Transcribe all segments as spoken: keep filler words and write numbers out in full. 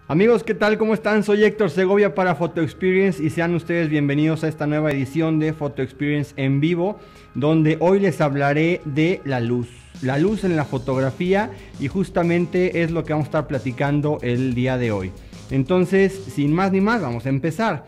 Amigos, ¿qué tal? ¿Cómo están? Soy Héctor Segovia para Photo Experience y sean ustedes bienvenidos a esta nueva edición de Photo Experience en vivo, donde hoy les hablaré de la luz. La luz en la fotografía, y justamente es lo que vamos a estar platicando el día de hoy. Entonces, sin más ni más, vamos a empezar.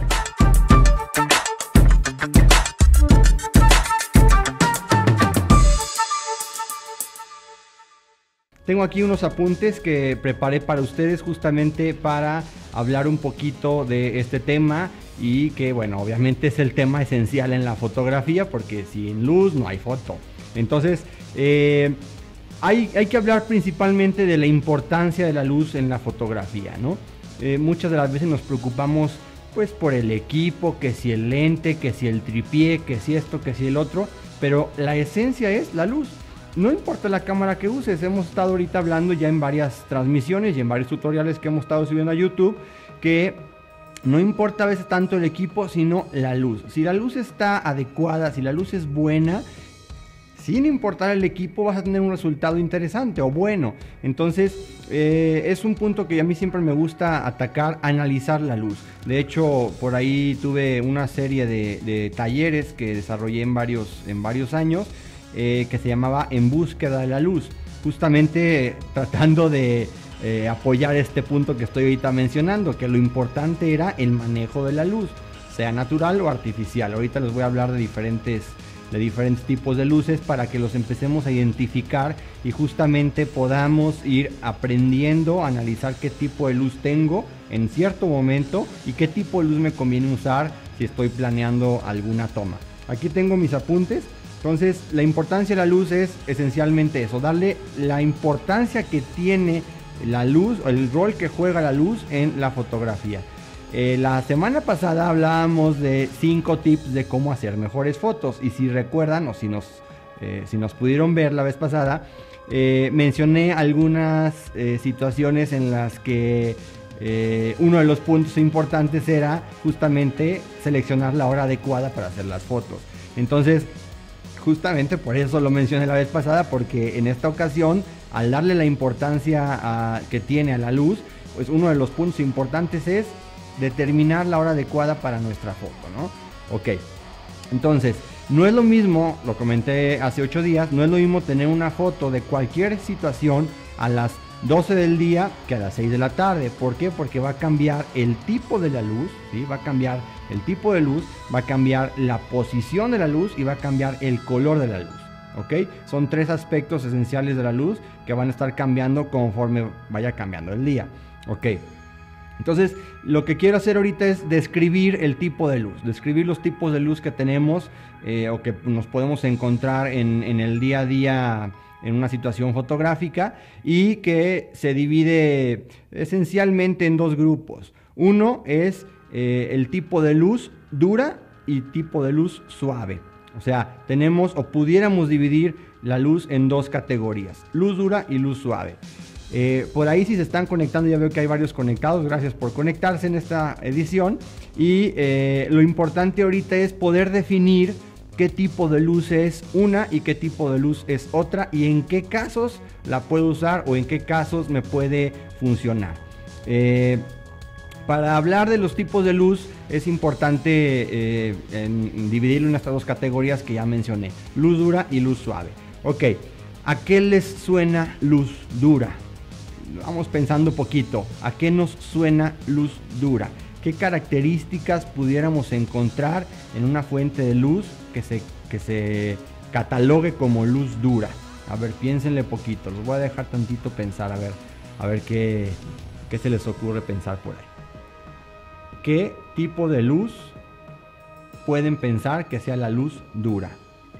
Tengo aquí unos apuntes que preparé para ustedes justamente para hablar un poquito de este tema y que, bueno, obviamente es el tema esencial en la fotografía porque sin luz no hay foto. Entonces, eh, hay, hay que hablar principalmente de la importancia de la luz en la fotografía, ¿no? Eh, muchas de las veces nos preocupamos pues por el equipo, que si el lente, que si el tripié, que si esto, que si el otro, pero la esencia es la luz. No importa la cámara que uses, hemos estado ahorita hablando ya en varias transmisiones y en varios tutoriales que hemos estado subiendo a YouTube, que no importa a veces tanto el equipo, sino la luz. Si la luz está adecuada, si la luz es buena, sin importar el equipo vas a tener un resultado interesante o bueno. Entonces eh, es un punto que a mí siempre me gusta atacar, analizar la luz. De hecho, por ahí tuve una serie de, de talleres que desarrollé en varios, en varios años, Eh, que se llamaba En Búsqueda de la Luz, justamente tratando de eh, apoyar este punto que estoy ahorita mencionando, que lo importante era el manejo de la luz, sea natural o artificial. Ahorita les voy a hablar de diferentes, de diferentes tipos de luces para que los empecemos a identificar y justamente podamos ir aprendiendo a analizar qué tipo de luz tengo en cierto momento y qué tipo de luz me conviene usar si estoy planeando alguna toma. Aquí tengo mis apuntes. Entonces, la importancia de la luz es esencialmente eso, darle la importancia que tiene la luz, o el rol que juega la luz en la fotografía. Eh, la semana pasada hablábamos de cinco tips de cómo hacer mejores fotos, y si recuerdan, o si nos, eh, si nos pudieron ver la vez pasada, eh, mencioné algunas eh, situaciones en las que eh, uno de los puntos importantes era justamente seleccionar la hora adecuada para hacer las fotos. Entonces, justamente por eso lo mencioné la vez pasada, porque en esta ocasión, al darle la importancia a, que tiene a la luz, pues uno de los puntos importantes es determinar la hora adecuada para nuestra foto, ¿no? Ok, entonces, no es lo mismo, lo comenté hace ocho días, no es lo mismo tener una foto de cualquier situación a las doce del día que a las seis de la tarde. ¿Por qué? Porque va a cambiar el tipo de la luz, ¿sí? Va a cambiar el tipo de luz, va a cambiar la posición de la luz y va a cambiar el color de la luz, ¿ok? Son tres aspectos esenciales de la luz que van a estar cambiando conforme vaya cambiando el día, ¿ok? Entonces, lo que quiero hacer ahorita es describir el tipo de luz, describir los tipos de luz que tenemos eh, o que nos podemos encontrar en, en el día a día en una situación fotográfica, y que se divide esencialmente en dos grupos. Uno es eh, el tipo de luz dura y tipo de luz suave. O sea, tenemos o pudiéramos dividir la luz en dos categorías, luz dura y luz suave. Eh, por ahí, si se están conectando, ya veo que hay varios conectados, gracias por conectarse en esta edición. Y eh, lo importante ahorita es poder definir qué tipo de luz es una y qué tipo de luz es otra, y en qué casos la puedo usar o en qué casos me puede funcionar. Eh, para hablar de los tipos de luz es importante eh, en dividirlo en estas dos categorías que ya mencioné, luz dura y luz suave. Ok, ¿a qué les suena luz dura? Vamos pensando un poquito, ¿a qué nos suena luz dura? ¿Qué características pudiéramos encontrar en una fuente de luz que se, que se catalogue como luz dura? A ver, piénsenle poquito, los voy a dejar tantito pensar, a ver, a ver qué, qué se les ocurre pensar por ahí. ¿Qué tipo de luz pueden pensar que sea la luz dura?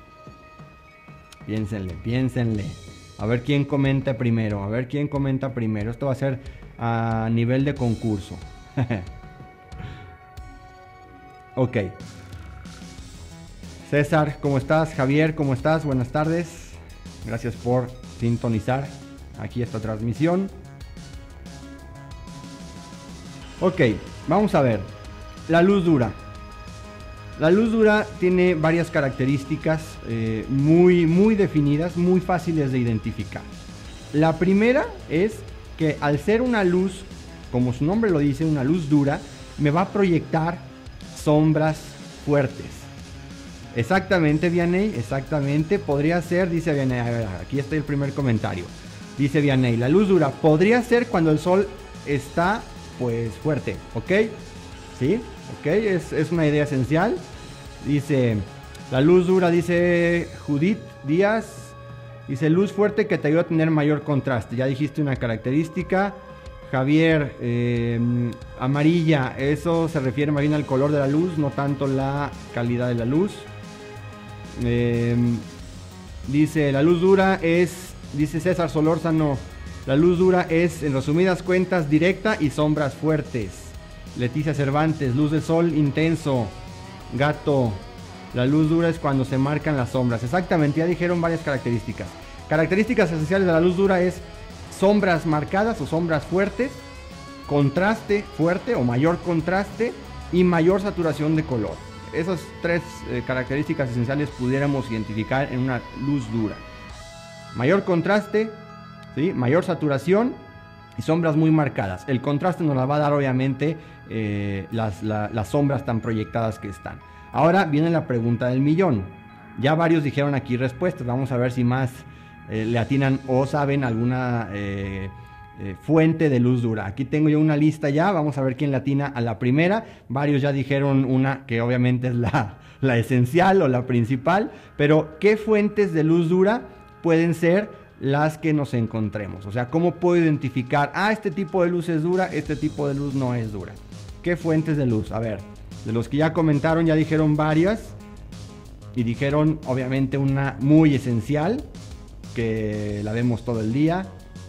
Piénsenle, piénsenle. A ver quién comenta primero, a ver quién comenta primero. Esto va a ser a nivel de concurso. Ok. César, ¿cómo estás? Javier, ¿cómo estás? Buenas tardes. Gracias por sintonizar aquí esta transmisión. Ok, vamos a ver. La luz dura. La luz dura tiene varias características eh, muy, muy definidas, muy fáciles de identificar. La primera es que al ser una luz como su nombre lo dice, una luz dura, me va a proyectar sombras fuertes. Exactamente, Vianey, exactamente. Podría ser, dice Vianey, a ver, aquí está el primer comentario. Dice Vianey, la luz dura podría ser cuando el sol está, pues, fuerte, ¿ok? ¿Sí? ¿Ok? Es, es una idea esencial. Dice, la luz dura, dice Judith Díaz, dice, luz fuerte que te ayuda a tener mayor contraste. Ya dijiste una característica. Javier, eh, amarilla, eso se refiere más bien al color de la luz, no tanto la calidad de la luz. Eh, dice, la luz dura es, dice César Solórzano, la luz dura es, en resumidas cuentas, directa y sombras fuertes. Leticia Cervantes, luz del sol intenso. Gato, la luz dura es cuando se marcan las sombras. Exactamente, ya dijeron varias características. Características esenciales de la luz dura es sombras marcadas o sombras fuertes, contraste fuerte o mayor contraste y mayor saturación de color. Esas tres eh, características esenciales pudiéramos identificar en una luz dura. Mayor contraste, ¿sí? Mayor saturación y sombras muy marcadas. El contraste nos la va a dar obviamente eh, las, la, las sombras tan proyectadas que están. Ahora viene la pregunta del millón. Ya varios dijeron aquí respuestas. Vamos a ver si más eh, le atinan o saben alguna eh, eh, fuente de luz dura. Aquí tengo yo una lista ya. Vamos a ver quién le atina a la primera. Varios ya dijeron una que obviamente es la, la esencial o la principal. Pero ¿qué fuentes de luz dura pueden ser las que nos encontremos? O sea, ¿cómo puedo identificar, ah, este tipo de luz es dura, este tipo de luz no es dura? ¿Qué fuentes de luz? A ver, de los que ya comentaron, ya dijeron varias. Y dijeron, obviamente, una muy esencial, que la vemos todo el día.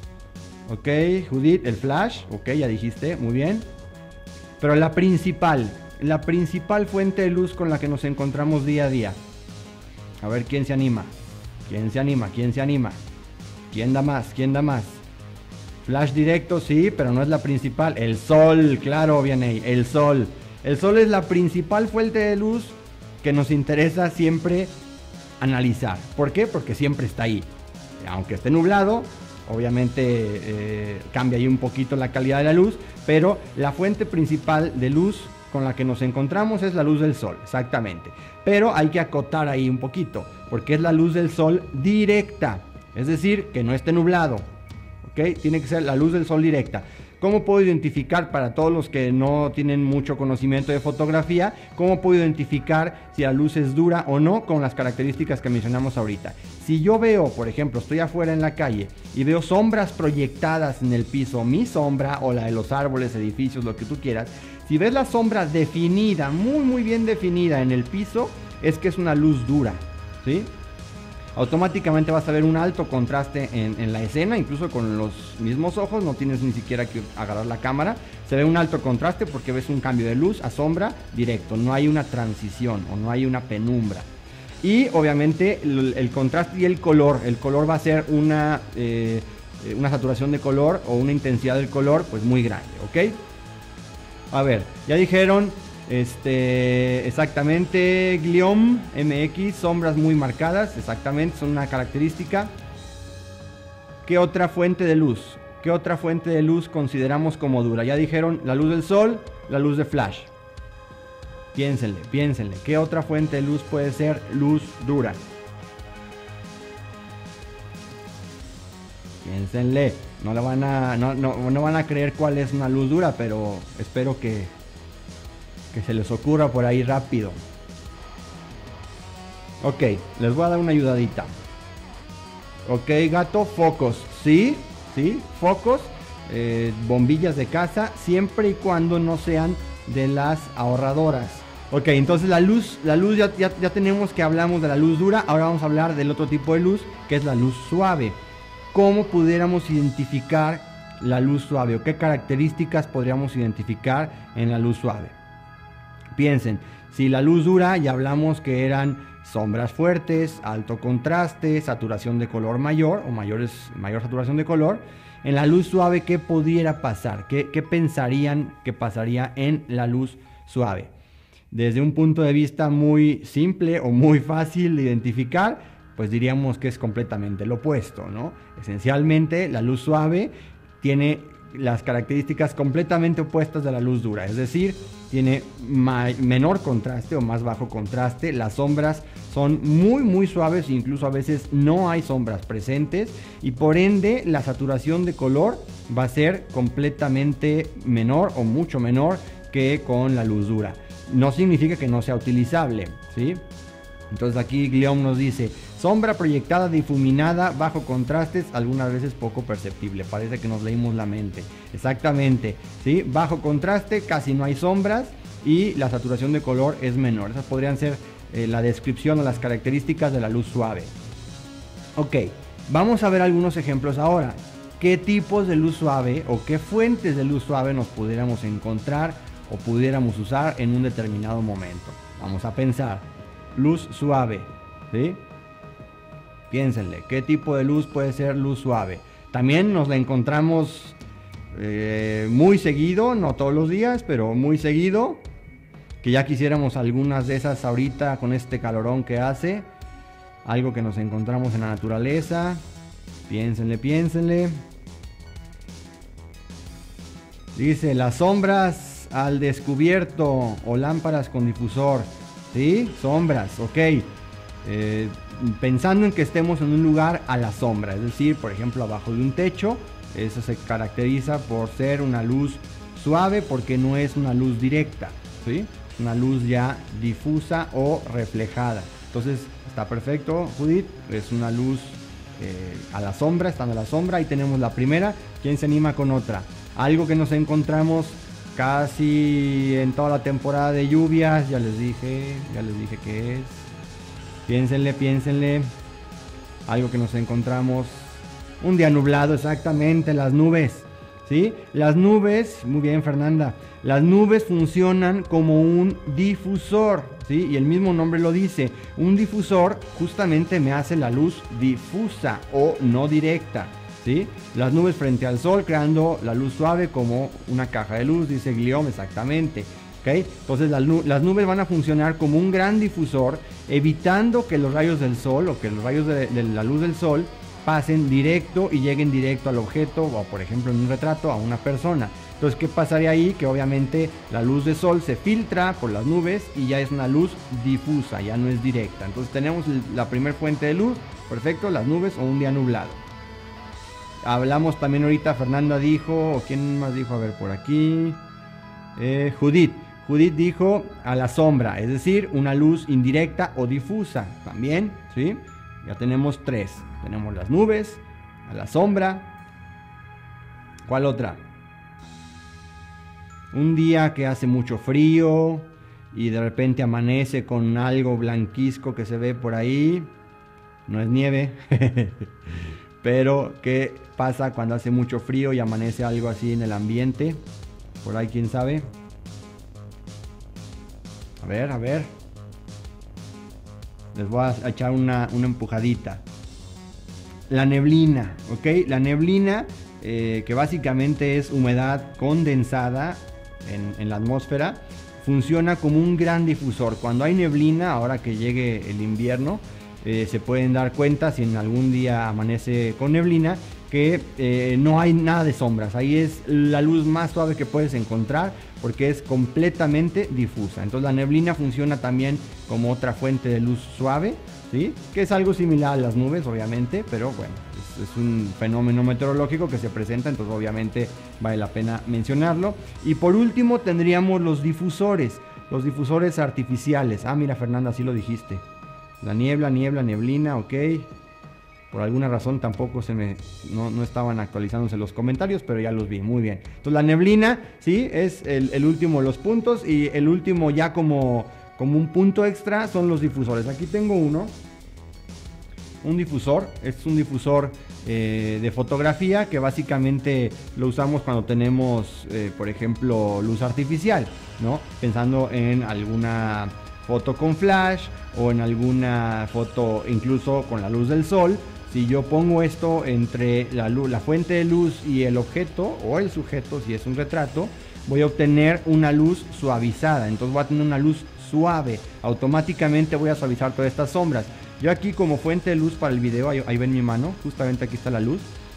Ok, Judith, el flash. Ok, ya dijiste, muy bien. Pero la principal, la principal fuente de luz con la que nos encontramos día a día. A ver, ¿quién se anima? ¿Quién se anima? ¿Quién se anima? ¿Quién da más? ¿Quién da más? Flash directo, sí, pero no es la principal. El sol, claro, Vianey, el sol. El sol es la principal fuente de luz que nos interesa siempre analizar. ¿Por qué? Porque siempre está ahí. Aunque esté nublado, obviamente eh, cambia ahí un poquito la calidad de la luz, pero la fuente principal de luz con la que nos encontramos es la luz del sol, exactamente. Pero hay que acotar ahí un poquito, porque es la luz del sol directa. Es decir, que no esté nublado, ¿ok? Tiene que ser la luz del sol directa. ¿Cómo puedo identificar, para todos los que no tienen mucho conocimiento de fotografía, cómo puedo identificar si la luz es dura o no con las características que mencionamos ahorita? Si yo veo, por ejemplo, estoy afuera en la calle y veo sombras proyectadas en el piso, mi sombra o la de los árboles, edificios, lo que tú quieras, si ves la sombra definida, muy muy bien definida en el piso, es que es una luz dura, ¿sí? Automáticamente vas a ver un alto contraste en, en la escena, incluso con los mismos ojos, no tienes ni siquiera que agarrar la cámara, se ve un alto contraste porque ves un cambio de luz a sombra directo, no hay una transición o no hay una penumbra. Y obviamente el, el contraste y el color, el color va a ser una, eh, una saturación de color o una intensidad del color pues muy grande, ¿ok? A ver, ya dijeron... Este, exactamente, Gliom M X, sombras muy marcadas, exactamente, son una característica. ¿Qué otra fuente de luz? ¿Qué otra fuente de luz consideramos como dura? Ya dijeron la luz del sol, la luz de flash. Piénsenle, piénsenle, ¿qué otra fuente de luz puede ser luz dura? Piénsenle, no, la van a, no, no, no van a creer cuál es una luz dura, pero espero que... que se les ocurra por ahí rápido. Ok, les voy a dar una ayudadita. Ok, gato, focos. Sí, sí, focos, eh, bombillas de casa, siempre y cuando no sean de las ahorradoras. Ok, entonces la luz, la luz ya, ya, ya tenemos que hablamos de la luz dura. Ahora vamos a hablar del otro tipo de luz, que es la luz suave. ¿Cómo pudiéramos identificar la luz suave? ¿O qué características podríamos identificar en la luz suave? Piensen, si la luz dura ya hablamos que eran sombras fuertes, alto contraste, saturación de color mayor o mayores, mayor saturación de color. En la luz suave, ¿qué pudiera pasar? ¿Qué, qué pensarían que pasaría en la luz suave? Desde un punto de vista muy simple o muy fácil de identificar, pues diríamos que es completamente lo opuesto, ¿no? Esencialmente, la luz suave tiene las características completamente opuestas de la luz dura, es decir, tiene menor contraste o más bajo contraste, las sombras son muy muy suaves, incluso a veces no hay sombras presentes y por ende la saturación de color va a ser completamente menor o mucho menor que con la luz dura. No significa que no sea utilizable, ¿sí? Entonces aquí Guillaume nos dice, sombra proyectada difuminada bajo contrastes, algunas veces poco perceptible. Parece que nos leímos la mente. Exactamente, ¿sí? Bajo contraste casi no hay sombras y la saturación de color es menor. Esas podrían ser eh, la descripción o las características de la luz suave. Ok, vamos a ver algunos ejemplos ahora. ¿Qué tipos de luz suave o qué fuentes de luz suave nos pudiéramos encontrar o pudiéramos usar en un determinado momento? Vamos a pensar. Luz suave, ¿sí? Piénsenle, ¿qué tipo de luz puede ser luz suave? También nos la encontramos eh, muy seguido, no todos los días, pero muy seguido. Que ya quisiéramos algunas de esas ahorita con este calorón que hace. Algo que nos encontramos en la naturaleza. Piénsenle, piénsenle. Dice, las sombras al descubierto o lámparas con difusor. ¿Sí? Sombras, ok. Eh, pensando en que estemos en un lugar a la sombra, es decir, por ejemplo, abajo de un techo, eso se caracteriza por ser una luz suave porque no es una luz directa, ¿sí? Una luz ya difusa o reflejada. Entonces, está perfecto, Judith, es una luz eh, a la sombra, estando a la sombra. Ahí tenemos la primera. ¿Quién se anima con otra? Algo que nos encontramos casi en toda la temporada de lluvias, ya les dije, ya les dije qué es. Piénsenle, piénsenle. Algo que nos encontramos un día nublado, exactamente, las nubes, ¿sí? Las nubes, muy bien Fernanda, las nubes funcionan como un difusor, ¿sí? Y el mismo nombre lo dice, un difusor justamente me hace la luz difusa o no directa. ¿Sí? Las nubes frente al sol creando la luz suave como una caja de luz, dice Guillaume, exactamente. ¿Okay? Entonces las, las nubes van a funcionar como un gran difusor, evitando que los rayos del sol o que los rayos de, de la luz del sol pasen directo y lleguen directo al objeto o por ejemplo en un retrato a una persona. Entonces, ¿qué pasaría ahí? Que obviamente la luz del sol se filtra por las nubes y ya es una luz difusa, ya no es directa. Entonces tenemos la primera fuente de luz, perfecto, las nubes o un día nublado. Hablamos también ahorita, Fernanda dijo, o quién más dijo, a ver por aquí, eh, Judith, Judith dijo a la sombra, es decir, una luz indirecta o difusa, también, ¿sí? Ya tenemos tres, tenemos las nubes, a la sombra, ¿cuál otra? Un día que hace mucho frío y de repente amanece con algo blanquizco que se ve por ahí, no es nieve, pero ¿qué pasa cuando hace mucho frío y amanece algo así en el ambiente? Por ahí, ¿quién sabe? A ver, a ver. Les voy a echar una, una empujadita. La neblina, ¿ok? La neblina, eh, que básicamente es humedad condensada en, en la atmósfera, funciona como un gran difusor. Cuando hay neblina, ahora que llegue el invierno, Eh, se pueden dar cuenta si en algún día amanece con neblina que eh, no hay nada de sombras. Ahí es la luz más suave que puedes encontrar porque es completamente difusa. Entonces la neblina funciona también como otra fuente de luz suave, ¿sí? Que es algo similar a las nubes obviamente, pero bueno, es, es un fenómeno meteorológico que se presenta, entonces obviamente vale la pena mencionarlo. Y por último tendríamos los difusores, los difusores artificiales. Ah, mira Fernanda, así lo dijiste. La niebla, niebla, neblina, ok. Por alguna razón tampoco se me... No, no estaban actualizándose los comentarios, pero ya los vi, muy bien. Entonces la neblina, sí, es el, el último de los puntos. Y el último ya como, como un punto extra son los difusores. Aquí tengo uno. Un difusor, es un difusor eh, de fotografía que básicamente lo usamos cuando tenemos, eh, por ejemplo, luz artificial, ¿no? Pensando en alguna foto con flash o en alguna foto incluso con la luz del sol. Si yo pongo esto entre la, luz, la fuente de luz y el objeto o el sujeto, si es un retrato, voy a obtener una luz suavizada. Entonces voy a tener una luz suave. Automáticamente voy a suavizar todas estas sombras. Yo aquí como fuente de luz para el video, ahí, ahí ven mi mano, justamente aquí está la luz.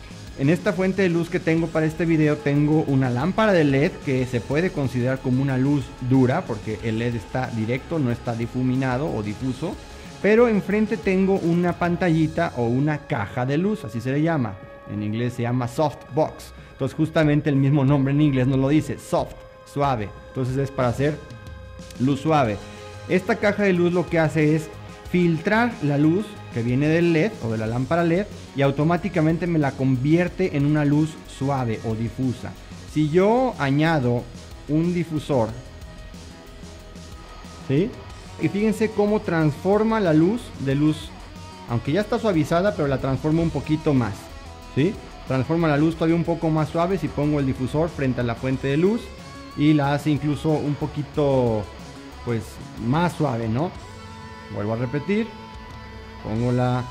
en esta fuente de luz que tengo para este video tengo una lámpara de L E D que se puede considerar como una luz dura porque el L E D está directo, no está difuminado o difuso, pero enfrente tengo una pantallita o una caja de luz, así se le llama, en inglés se llama softbox. Entonces justamente el mismo nombre en inglés nos lo dice, soft, suave, entonces es para hacer luz suave. Esta caja de luz lo que hace es filtrar la luz que viene del L E D o de la lámpara L E D y automáticamente me la convierte en una luz suave o difusa. Si yo añado un difusor, ¿sí? Y fíjense cómo transforma la luz de luz, aunque ya está suavizada, pero la transforma un poquito más, ¿sí? Transforma la luz todavía un poco más suave si pongo el difusor frente a la fuente de luz y la hace incluso un poquito, pues, más suave, ¿no? Vuelvo a repetir, pongo la,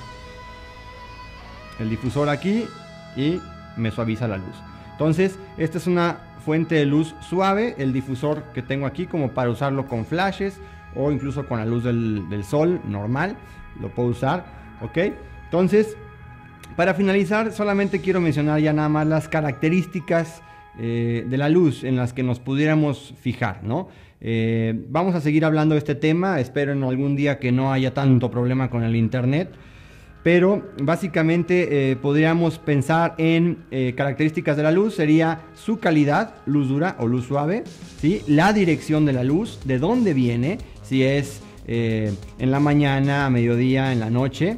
el difusor aquí y me suaviza la luz. Entonces, esta es una fuente de luz suave, el difusor que tengo aquí como para usarlo con flashes o incluso con la luz del, del sol normal, lo puedo usar, ¿ok? Entonces, para finalizar, solamente quiero mencionar ya nada más las características eh, de la luz en las que nos pudiéramos fijar, ¿no? Eh, vamos a seguir hablando de este tema, espero en algún día que no haya tanto problema con el internet, pero básicamente eh, podríamos pensar en eh, características de la luz, sería su calidad, luz dura o luz suave, ¿sí? La dirección de la luz, de dónde viene, si es eh, en la mañana, a mediodía, en la noche.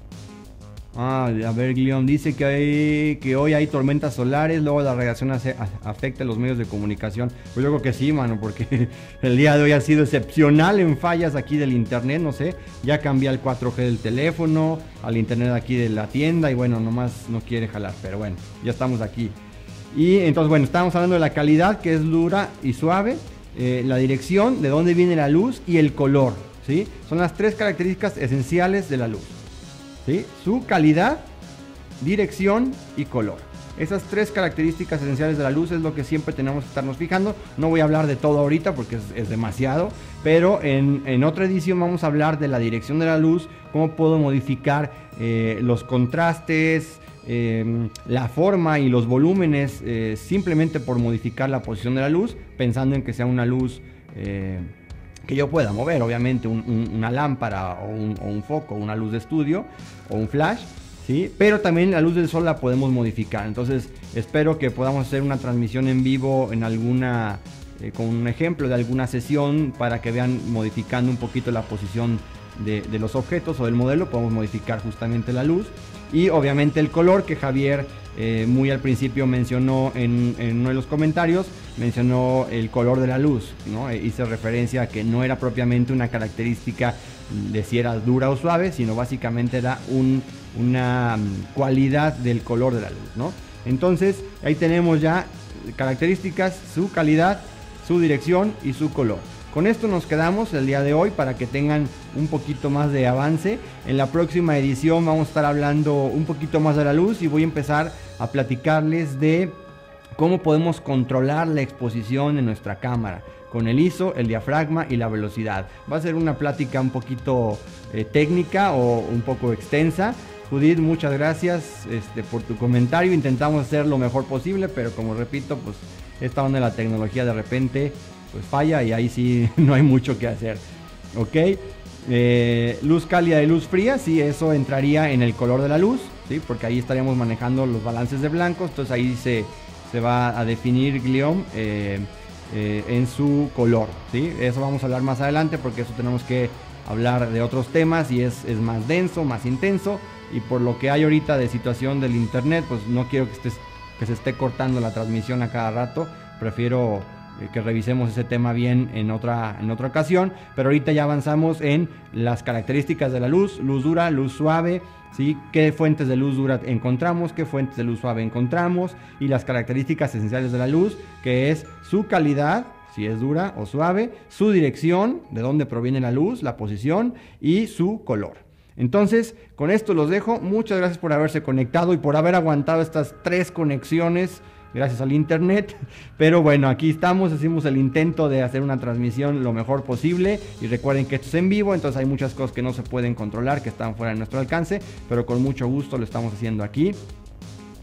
Ah, a ver, Glion dice que, hay, que hoy hay tormentas solares, luego la radiación hace, a, afecta a los medios de comunicación. Pues yo creo que sí, mano, porque el día de hoy ha sido excepcional en fallas aquí del internet, no sé. Ya cambié al cuatro G del teléfono, al internet aquí de la tienda y bueno, nomás no quiere jalar, pero bueno, ya estamos aquí. Y entonces, bueno, estamos hablando de la calidad, que es dura y suave, eh, la dirección, de dónde viene la luz y el color, ¿sí? Son las tres características esenciales de la luz. ¿Sí? Su calidad, dirección y color. Esas tres características esenciales de la luz es lo que siempre tenemos que estarnos fijando. No voy a hablar de todo ahorita porque es, es demasiado, pero en, en otra edición vamos a hablar de la dirección de la luz, cómo puedo modificar eh, los contrastes, eh, la forma y los volúmenes eh, simplemente por modificar la posición de la luz, pensando en que sea una luz eh, que yo pueda mover, obviamente un, un, una lámpara o un, o un foco, una luz de estudio o un flash, ¿sí? Pero también la luz del sol la podemos modificar. Entonces espero que podamos hacer una transmisión en vivo en alguna, eh, con un ejemplo de alguna sesión para que vean modificando un poquito la posición de, de los objetos o del modelo. Podemos modificar justamente la luz y obviamente el color que Javier eh, muy al principio mencionó en, en uno de los comentarios. Mencionó el color de la luz, ¿no? E hice referencia a que no era propiamente una característica de si era dura o suave, sino básicamente era un, una cualidad del color de la luz, ¿no? Entonces ahí tenemos ya características, su calidad, su dirección y su color. Con esto nos quedamos el día de hoy para que tengan un poquito más de avance. En la próxima edición vamos a estar hablando un poquito más de la luz y voy a empezar a platicarles de cómo podemos controlar la exposición en nuestra cámara con el I S O, el diafragma y la velocidad. Va a ser una plática un poquito eh, técnica o un poco extensa. Judith, muchas gracias este, por tu comentario. Intentamos hacer lo mejor posible, pero como repito, pues esta onda de la tecnología de repente pues falla y ahí sí no hay mucho que hacer. Ok, eh, luz cálida y luz fría, sí, eso entraría en el color de la luz, ¿sí? Porque ahí estaríamos manejando los balances de blancos, entonces ahí se... se va a definir Gliom eh, eh, en su color, ¿sí? Eso vamos a hablar más adelante porque eso tenemos que hablar de otros temas y es, es más denso, más intenso, y por lo que hay ahorita de situación del internet, pues no quiero que, estés, que se esté cortando la transmisión a cada rato, prefiero eh, que revisemos ese tema bien en otra, en otra ocasión, pero ahorita ya avanzamos en las características de la luz, luz dura, luz suave, ¿sí? Qué fuentes de luz dura encontramos, qué fuentes de luz suave encontramos y las características esenciales de la luz, que es su calidad, si es dura o suave, su dirección, de dónde proviene la luz, la posición y su color. Entonces, con esto los dejo. Muchas gracias por haberse conectado y por haber aguantado estas tres conexiones gracias al internet, pero bueno, aquí estamos, hicimos el intento de hacer una transmisión lo mejor posible y recuerden que esto es en vivo, entonces hay muchas cosas que no se pueden controlar, que están fuera de nuestro alcance, pero con mucho gusto lo estamos haciendo aquí.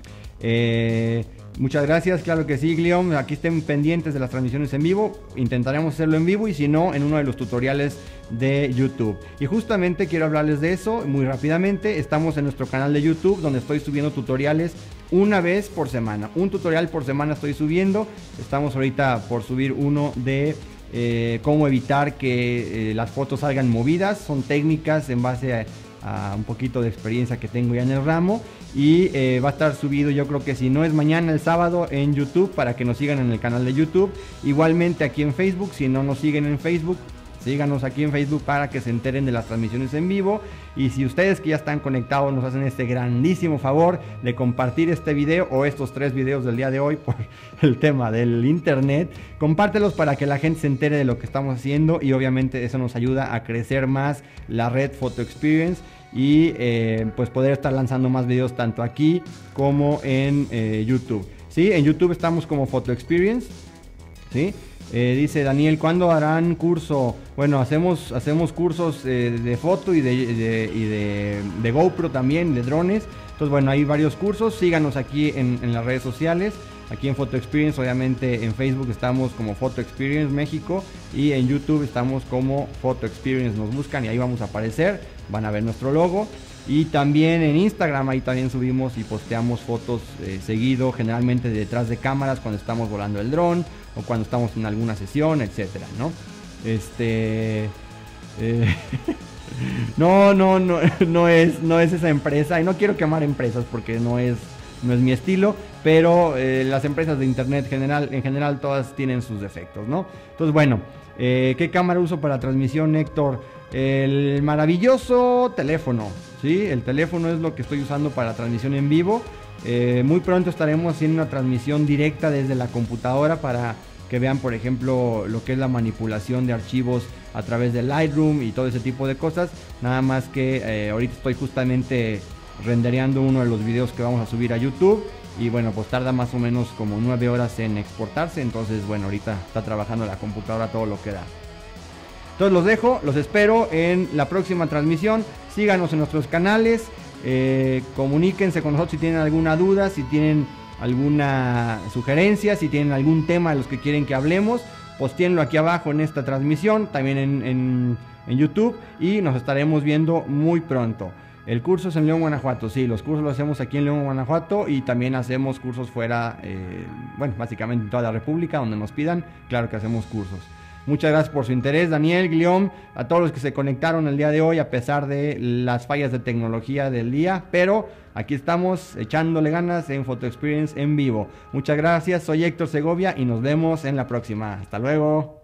Eh, muchas gracias, claro que sí, Guillaume. Aquí estén pendientes de las transmisiones en vivo. Intentaremos hacerlo en vivo y si no, en uno de los tutoriales de YouTube. Y justamente quiero hablarles de eso muy rápidamente. Estamos en nuestro canal de YouTube donde estoy subiendo tutoriales una vez por semana. Un tutorial por semana estoy subiendo. Estamos ahorita por subir uno de eh, cómo evitar que eh, las fotos salgan movidas. Son técnicas en base a, a un poquito de experiencia que tengo ya en el ramo. Y eh, va a estar subido, yo creo que si no es mañana, el sábado, en YouTube, para que nos sigan en el canal de YouTube. Igualmente aquí en Facebook, si no nos siguen en Facebook, síganos aquí en Facebook para que se enteren de las transmisiones en vivo. Y si ustedes que ya están conectados nos hacen este grandísimo favor de compartir este video o estos tres videos del día de hoy por el tema del internet, compártelos para que la gente se entere de lo que estamos haciendo y obviamente eso nos ayuda a crecer más la red Photo Experience y eh, pues poder estar lanzando más videos tanto aquí como en eh, YouTube. ¿Sí? En YouTube estamos como Photo Experience. ¿Sí? Eh, dice Daniel, ¿cuándo harán curso? Bueno, hacemos, hacemos cursos eh, de foto y, de, de, y de, de GoPro también, de drones. Entonces, bueno, hay varios cursos. Síganos aquí en, en las redes sociales. Aquí en Photo Experience, obviamente en Facebook estamos como Photo Experience México y en YouTube estamos como Photo Experience. Nos buscan y ahí vamos a aparecer. Van a ver nuestro logo. Y también en Instagram, ahí también subimos y posteamos fotos eh, seguido, generalmente detrás de cámaras cuando estamos volando el dron o cuando estamos en alguna sesión, etcétera, ¿no? Este... Eh, no, no, no, no es, no es esa empresa y no quiero quemar empresas porque no es, no es mi estilo, pero eh, las empresas de internet general, en general todas tienen sus defectos, ¿no? Entonces, bueno, eh, ¿qué cámara uso para transmisión, Héctor? El maravilloso teléfono, ¿sí? El teléfono es lo que estoy usando para transmisión en vivo. Eh, muy pronto estaremos haciendo una transmisión directa desde la computadora para que vean, por ejemplo, lo que es la manipulación de archivos a través de Lightroom y todo ese tipo de cosas. Nada más que eh, ahorita estoy justamente rendereando uno de los videos que vamos a subir a YouTube. Y bueno, pues tarda más o menos como nueve horas en exportarse. Entonces, bueno, ahorita está trabajando la computadora todo lo que da. Entonces los dejo, los espero en la próxima transmisión. Síganos en nuestros canales. Eh, comuníquense con nosotros si tienen alguna duda, si tienen alguna sugerencia, si tienen algún tema de los que quieren que hablemos, postéenlo aquí abajo en esta transmisión, también en, en, en YouTube, y nos estaremos viendo muy pronto. El curso es en León, Guanajuato. Sí, los cursos los hacemos aquí en León, Guanajuato, y también hacemos cursos fuera, eh, bueno, básicamente en toda la República, donde nos pidan, claro que hacemos cursos. Muchas gracias por su interés, Daniel, Guillaume, a todos los que se conectaron el día de hoy a pesar de las fallas de tecnología del día, pero aquí estamos echándole ganas en Photo Experience en vivo. Muchas gracias, soy Héctor Segovia y nos vemos en la próxima. Hasta luego.